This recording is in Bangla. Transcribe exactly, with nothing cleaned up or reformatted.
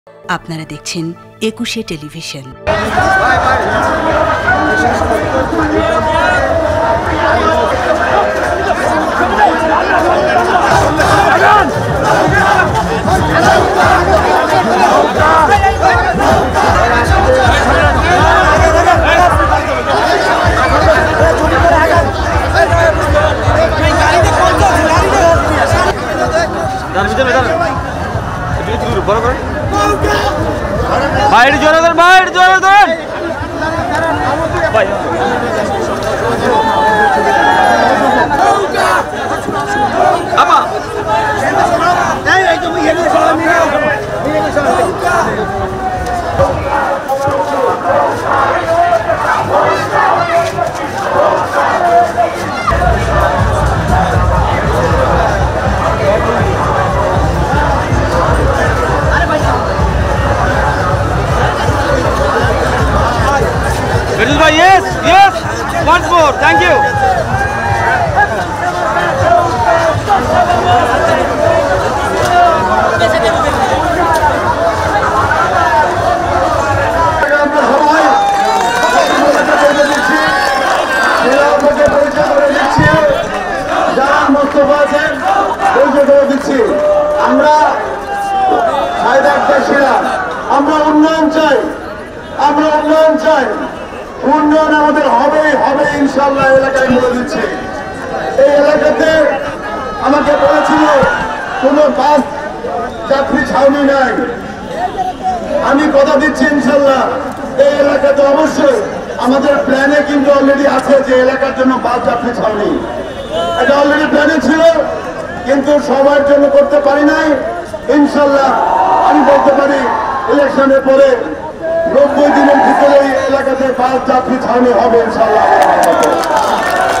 আপনারা দেখছেন একুশে টেলিভিশন। বাইরে জোরে দেন, বাইরে জোরে দেন। Yes, yes, once more, thank you. আমরা আমরা উন্নয়ন চাই, আমরা উন্নয়ন চাই, উন্নয়ন আমাদের হবেই হবে ইনশাল্লাহ। এলাকায় বলে দিচ্ছি, এই এলাকাতে আমাকে বলেছিল কোনো বাস যাত্রী ছাউনি নাই। আমি কথা দিচ্ছি ইনশাল্লাহ এই এলাকাতে অবশ্যই আমাদের প্ল্যানে কিন্তু অলরেডি আছে যে এলাকার জন্য বাস যাত্রী ছাউনি, এটা অলরেডি প্ল্যানে ছিল, কিন্তু সবার জন্য করতে পারি নাই। ইনশাল্লাহ আমি বলতে পারি ইলেকশনের পরে নব্বই দিনের ভিতরে এই এলাকাতে বাস যাত্রী ছাউনি হবে ইনশাল্লাহ।